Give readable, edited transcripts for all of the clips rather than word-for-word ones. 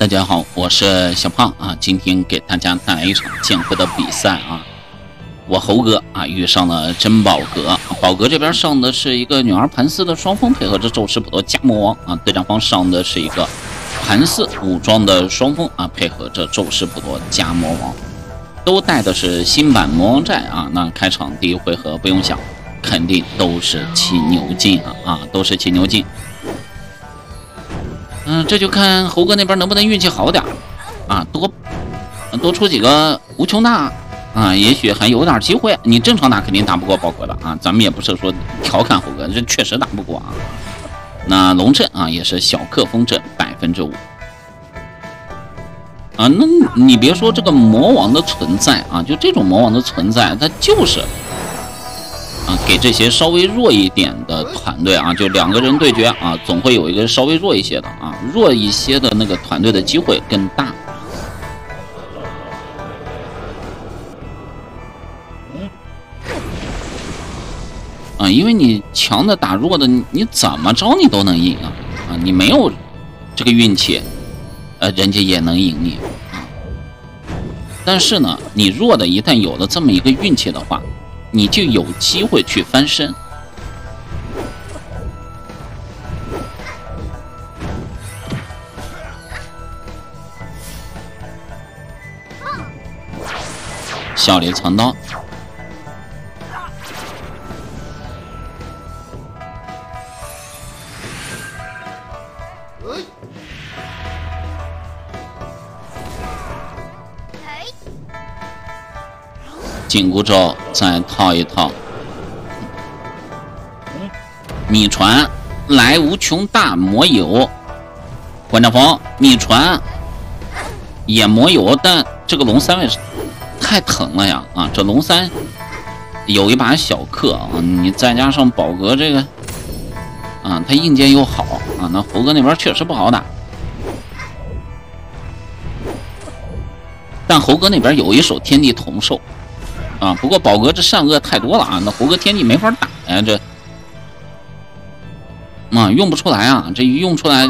大家好，我是小胖啊，今天给大家带来一场剑会的比赛啊。我猴哥啊遇上了真宝格，宝格这边上的是一个女儿盘丝的双峰，配合着宙斯普陀加魔王啊。对战方上的是一个盘丝武装的双峰啊，配合着宙斯普陀加魔王，都带的是新版魔王债啊。那开场第一回合不用想，肯定都是骑牛劲啊，都是骑牛劲。这就看猴哥那边能不能运气好点啊，多出几个无穷大啊，也许还有点机会。你正常打肯定打不过宝格的啊，咱们也不是说调侃猴哥，这确实打不过啊。那龙阵啊也是小克风阵5%啊，那你别说这个魔王的存在啊，就这种魔王的存在，它就是给这些稍微弱一点的团队啊，就2个人对决啊，总会有一个稍微弱一些的啊，弱一些的那个团队的机会更大。因为你强的打弱的，你怎么着你都能赢啊，你没有这个运气，人家也能赢你啊。但是呢，你弱的一旦有了这么一个运气的话，你就有机会去翻身。笑里藏刀，紧箍咒再套一套，米传来无穷大魔友，馆长风米传也魔友，但这个龙3位太疼了呀啊！这龙3有一把小克啊，你再加上宝格这个啊，他硬件又好啊，那猴哥那边确实不好打。但猴哥那边有一手天地同寿啊，不过宝格这善恶太多了啊，那猴哥天地没法打呀，这用不出来啊，这一用出来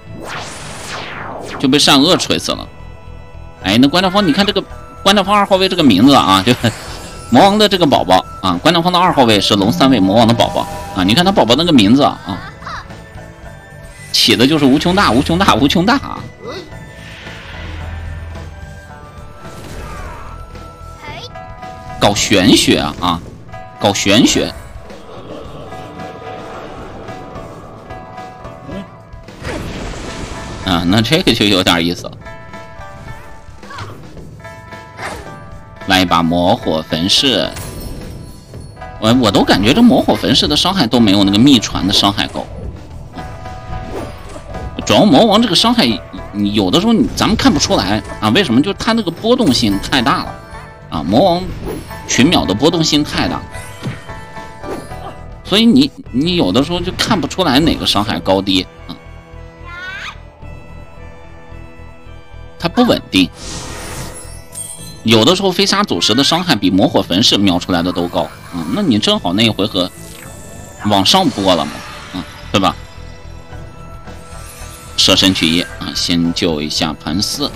就被善恶锤死了。哎，那关照方，你看这个关照方2号位这个名字啊，就魔王的这个宝宝啊，关照方的2号位是龙3位魔王的宝宝啊，你看他宝宝那个名字啊，起的就是无穷大无穷大无穷大啊。搞玄学啊，搞玄学。那这个就有点意思了。来一把魔火焚噬，我都感觉这魔火焚噬的伤害都没有那个秘传的伤害高。主要魔王这个伤害，有的时候咱们看不出来啊，为什么？就是它那个波动性太大了啊，魔王群秒的波动性太大，所以你有的时候就看不出来哪个伤害高低啊，它不稳定。有的时候飞沙走石的伤害比魔火焚噬瞄出来的都高啊，那你正好那一回合往上拨了嘛，对吧？舍身取义啊，先救一下盘丝。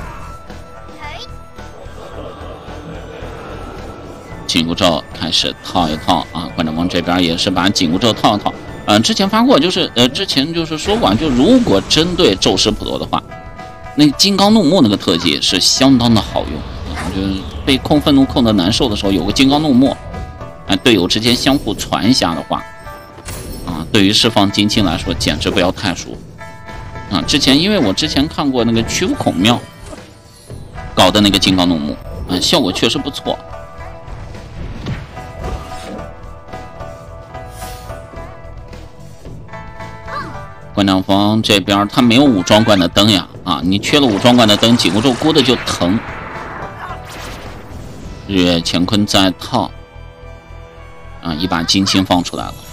紧箍咒开始套一套啊，馆长王这边也是把紧箍咒套一套。之前发过，就是之前就是说过，就如果针对宙斯普陀的话，那金刚怒目那个特技是相当的好用。就是被控愤怒控的难受的时候，有个金刚怒目，队友之间相互传一下的话，对于释放金青来说简直不要太熟啊！因为我之前看过那个屈服孔庙搞的那个金刚怒目，效果确实不错。馆长房这边他没有武装罐的灯呀啊！你缺了武装罐的灯，紧箍咒箍的就疼。日月乾坤再套一把金青放出来了，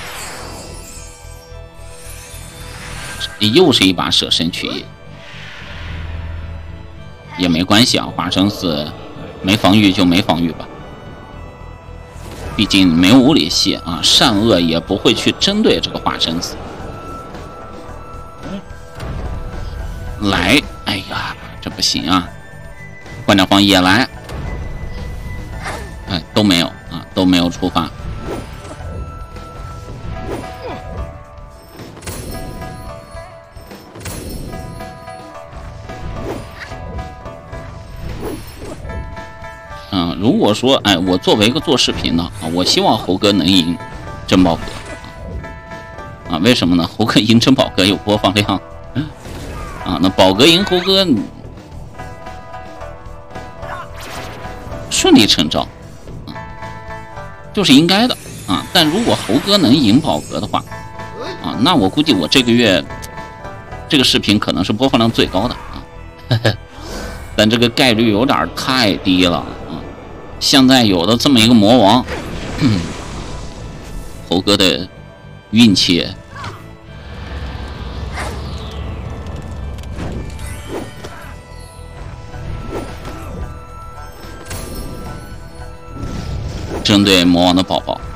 又是一把舍身取义，也没关系啊，华生死没防御就没防御吧，毕竟没有物理系啊，善恶也不会去针对这个华生死。来，哎这不行啊！馆长方也来，哎，都没有啊，都没有触发。如果说，哎，我作为一个做视频的啊，我希望猴哥能赢珍宝哥啊，为什么呢？猴哥赢珍宝哥有播放量啊，那宝哥赢猴哥顺理成章啊，就是应该的啊。但如果猴哥能赢宝哥的话啊，那我估计我这个月这个视频可能是播放量最高的啊，但这个概率有点太低了。现在有的这么一个魔王，猴哥的运气针对魔王的宝宝，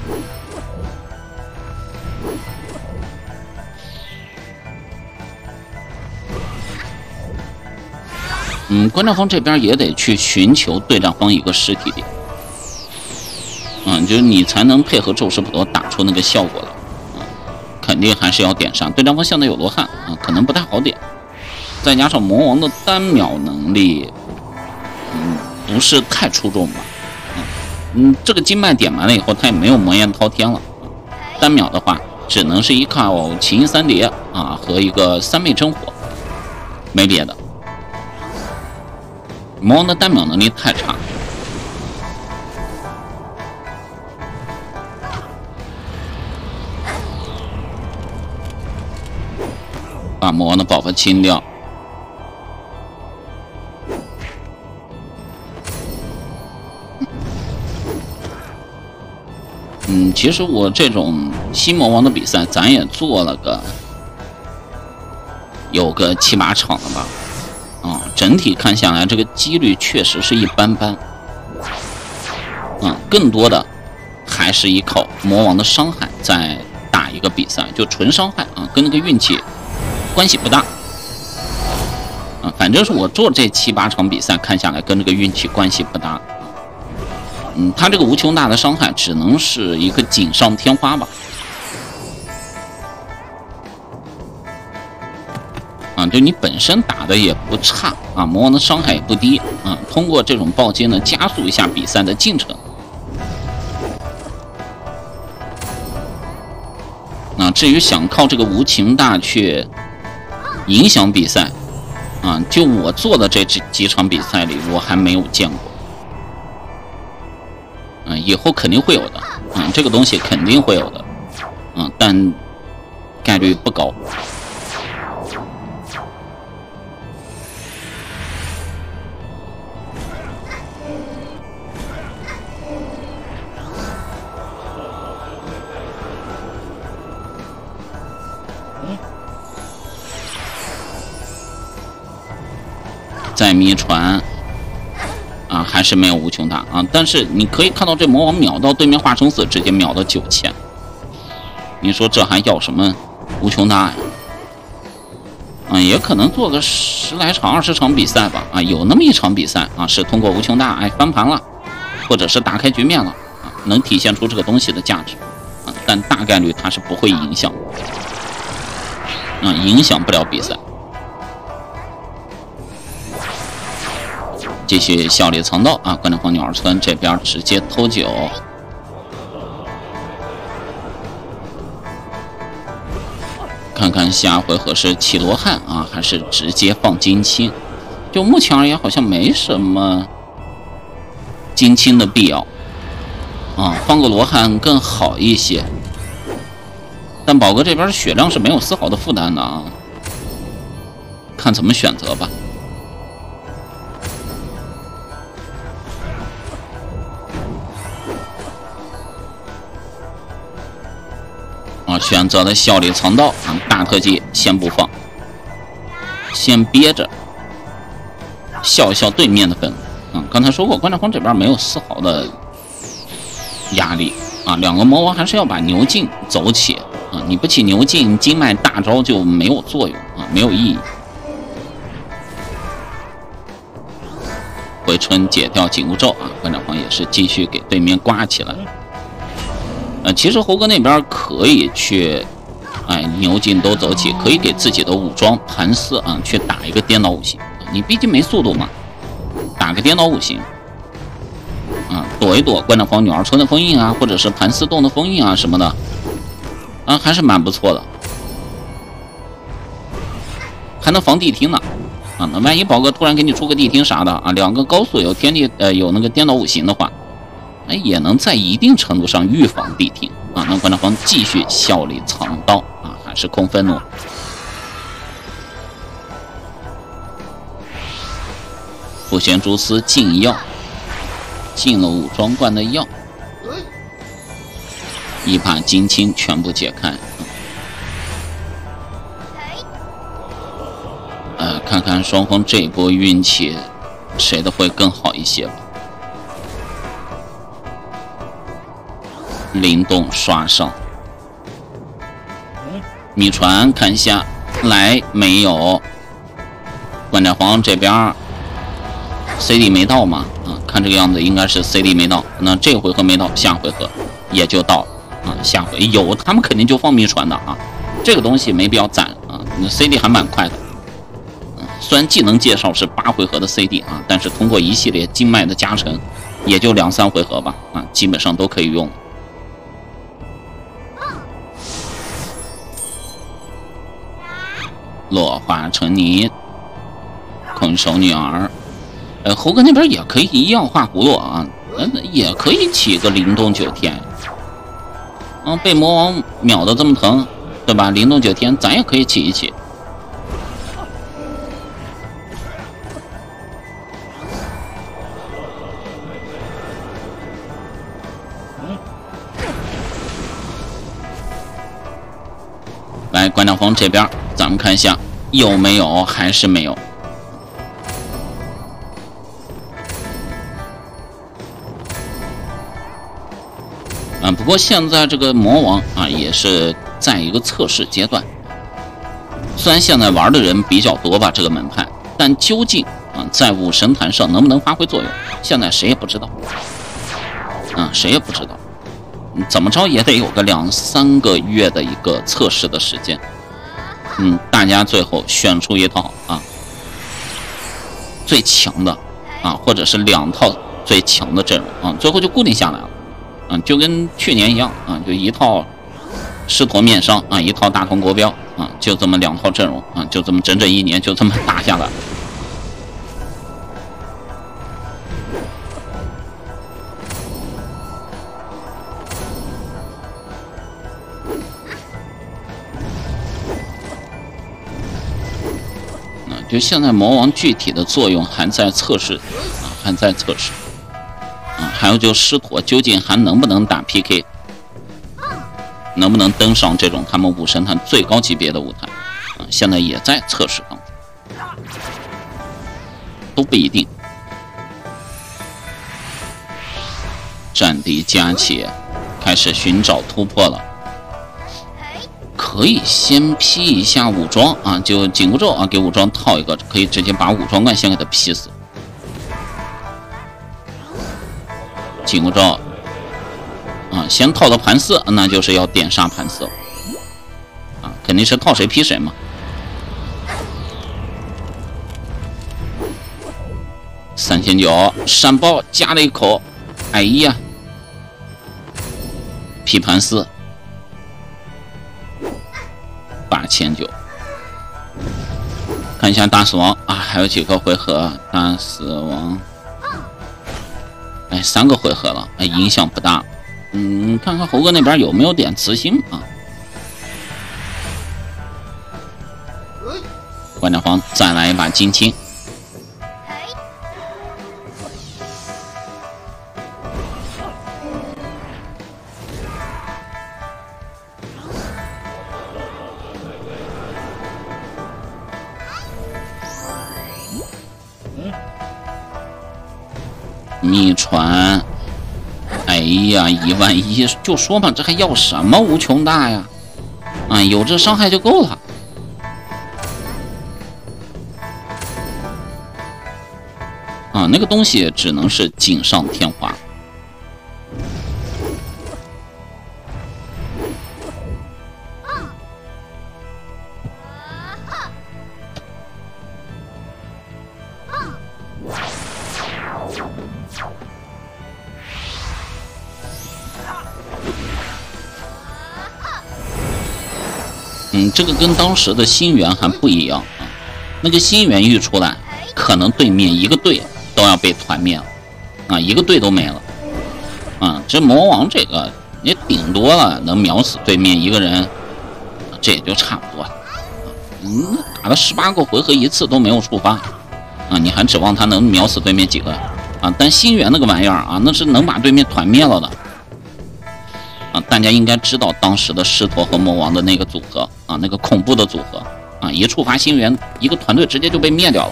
观战方这边也得去寻求对战方一个尸体点，就是你才能配合宙斯普陀打出那个效果来，肯定还是要点上。对战方现在有罗汉啊，可能不太好点，再加上魔王的单秒能力，不是太出众吧，这个经脉点完了以后，他也没有魔焰滔天了，单秒的话只能是依靠奇音三叠啊和一个三昧真火，没别的。魔王的单秒能力太差，把魔王的宝宝清掉。其实我这种新魔王的比赛，咱也做了有个7、8场了吧。整体看下来，这个几率确实是一般般。更多的还是依靠魔王的伤害在打一个比赛，就纯伤害啊，跟那个运气关系不大。反正是我做这7、8场比赛看下来，跟这个运气关系不大。他这个无穷大的伤害只能是一个锦上添花吧。就你本身打的也不差啊，魔王的伤害也不低啊，通过这种暴击呢，加速一下比赛的进程。至于想靠这个无情大去影响比赛啊，就我做的这几场比赛里，我还没有见过。以后肯定会有的，这个东西肯定会有的，但概率不高。再迷船啊，还是没有无穷大啊，但是你可以看到这魔王秒到对面化生死，直接秒到9000，你说这还要什么无穷大呀？也可能做个10来场、20场比赛吧，有那么一场比赛啊，是通过无穷大翻盘了，或者是打开局面了啊，能体现出这个东西的价值啊，但大概率它是不会影响，影响不了比赛。继续效力藏道啊，观战方鸟儿村这边直接偷9，看看下回合是起罗汉啊，还是直接放金青？就目前而言，好像没什么金青的必要啊，放个罗汉更好一些。但宝哥这边血量是没有丝毫的负担的啊，看怎么选择吧。选择了效力藏道啊，大特技先不放，先憋着，笑一笑对面的粉。刚才说过，观战方这边没有丝毫的压力啊，两个魔王还是要把牛劲走起啊，你不起牛劲，经脉大招就没有作用啊，没有意义。 回春解掉紧箍咒啊，馆长皇也是继续给对面挂起来。其实猴哥那边可以去，牛筋都走起，可以给自己的武装盘丝啊去打一个颠倒五行。你毕竟没速度嘛，打个颠倒五行，躲一躲馆长皇女儿村的封印啊，或者是盘丝洞的封印啊什么的，还是蛮不错的，还能防地听呢。那万一宝哥突然给你出个地听啥的啊，两个高速有天地有那个颠倒五行的话，也能在一定程度上预防地听啊。那馆长皇继续笑里藏刀啊，还是空愤怒。不贤蛛丝进药，进了武装罐的药，一把金青全部解开。看看双方这一波运气，谁的会更好一些吧。灵动刷上，米传看一下来没有？馆长皇这边 CD 没到嘛？看这个样子应该是 CD 没到。那这回合没到，下回合也就到了啊。下回有他们肯定就放米传的啊，这个东西没必要攒啊。那 CD 还蛮快的。虽然技能介绍是8回合的 CD 啊，但是通过一系列经脉的加成，也就2、3回合吧啊，基本上都可以用。落花成泥，空手女儿，猴哥那边也可以一样画葫芦啊，也可以起个灵动9天。被魔王秒的这么疼，对吧？灵动9天，咱也可以起一起。来，馆长皇这边，咱们看一下有没有，还是没有。不过现在这个魔王啊，也是在一个测试阶段。虽然现在玩的人比较多吧，这个门派，但究竟在武神坛上能不能发挥作用，现在谁也不知道。谁也不知道。怎么着也得有个2、3个月的一个测试的时间。大家最后选出一套最强的或者是2套最强的阵容最后就固定下来了。就跟去年一样就一套狮驼面伤一套大同国标就这么2套阵容就这么整整1年就这么打下来。就现在魔王具体的作用还在测试还在测试还有就狮驼究竟还能不能打 PK， 能不能登上这种他们武神坛最高级别的舞台现在也在测试当中，都不一定。战地加起，开始寻找突破了。可以先劈一下武装就紧箍咒给武装套一个，可以直接把武装罐先给它劈死。紧箍咒先套到盘丝，那就是要点杀盘丝肯定是套谁劈谁嘛。3900闪爆加了一口，哎呀，劈盘丝。8900，看一下大死亡还有几个回合？大死亡，3个回合了，影响不大。看看猴哥那边有没有点慈心馆长皇再来一把金青。秘传，哎呀，11000，就说嘛，这还要什么无穷大呀？有这伤害就够了。 啊，那个东西只能是锦上添花。这个跟当时的星元还不一样啊。那个星元一出来，可能对面一个队都要被团灭了啊，一个队都没了啊。这魔王这个也顶多了能秒死对面一个人，这也就差不多了。打了18个回合一次都没有触发啊，你还指望他能秒死对面几个啊？但星元那个玩意儿啊，那是能把对面团灭了的。大家应该知道当时的狮驼和魔王的那个组合啊，那个恐怖的组合啊，一触发星元，一个团队直接就被灭掉了。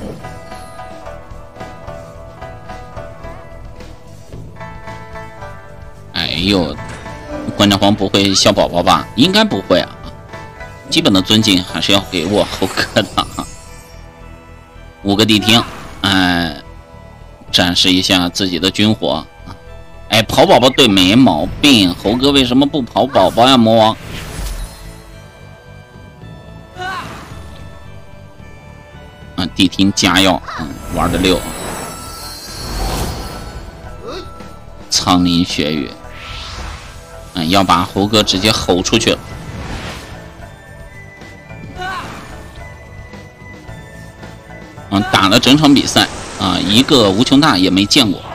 哎呦，关家皇不会笑宝宝吧？应该不会啊，基本的尊敬还是要给我猴哥的啊。5个地听，展示一下自己的军火。哎，跑宝宝对没毛病，猴哥为什么不跑宝宝呀？魔王，地听加药，玩的溜。苍林血雨，要把猴哥直接吼出去了。打了整场比赛啊，一个无穷大也没见过。